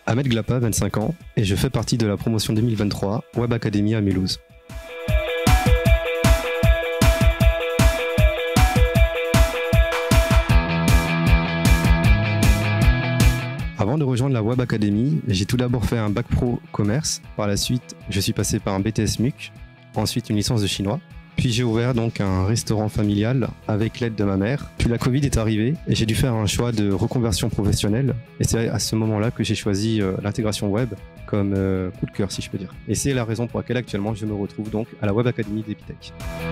Ahmed Glapa, 25 ans, et je fais partie de la promotion 2023 Web Academy à Mulhouse. Avant de rejoindre la Web Academy, j'ai tout d'abord fait un bac pro commerce. Par la suite, je suis passé par un BTS MUC, ensuite une licence de chinois. Puis j'ai ouvert donc un restaurant familial avec l'aide de ma mère. Puis la Covid est arrivée et j'ai dû faire un choix de reconversion professionnelle. Et c'est à ce moment-là que j'ai choisi l'intégration web comme coup de cœur, si je peux dire. Et c'est la raison pour laquelle actuellement je me retrouve donc à la Web Academy d'Epitech.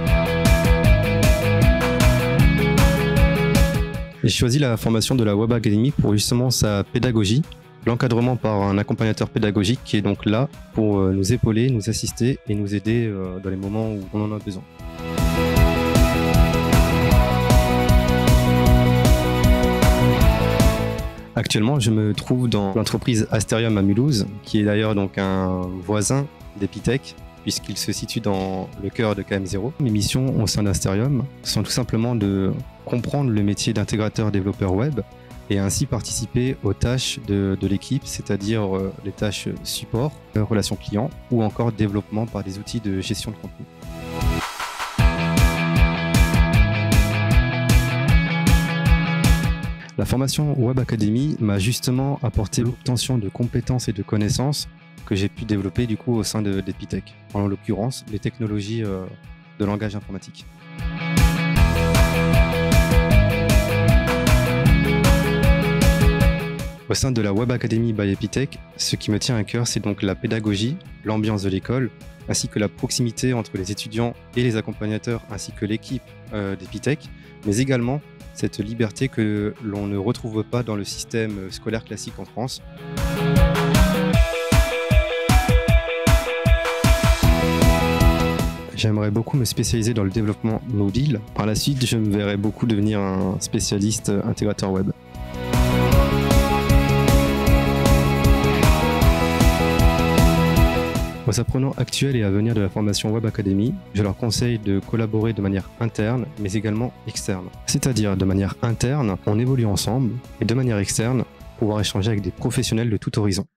J'ai choisi la formation de la Web Academy pour justement sa pédagogie, l'encadrement par un accompagnateur pédagogique qui est donc là pour nous épauler, nous assister et nous aider dans les moments où on en a besoin. Actuellement, je me trouve dans l'entreprise Asterium à Mulhouse, qui est d'ailleurs donc un voisin d'Epitech, puisqu'il se situe dans le cœur de KM0. Mes missions au sein d'Asterium sont tout simplement de comprendre le métier d'intégrateur développeur web et ainsi participer aux tâches de l'équipe, c'est-à-dire les tâches support, relations clients ou encore développement par des outils de gestion de contenu. La formation Web Academy m'a justement apporté l'obtention de compétences et de connaissances que j'ai pu développer du coup au sein d'Epitech, en l'occurrence les technologies de langage informatique. Au sein de la Web Academy by Epitech, ce qui me tient à cœur, c'est donc la pédagogie, l'ambiance de l'école, ainsi que la proximité entre les étudiants et les accompagnateurs, ainsi que l'équipe d'Epitech, mais également cette liberté que l'on ne retrouve pas dans le système scolaire classique en France. J'aimerais beaucoup me spécialiser dans le développement mobile. Par la suite, je me verrais beaucoup devenir un spécialiste intégrateur web. Aux apprenants actuels et à venir de la formation Web Academy, je leur conseille de collaborer de manière interne, mais également externe. C'est-à-dire, de manière interne, on évolue ensemble, et de manière externe, pouvoir échanger avec des professionnels de tout horizon.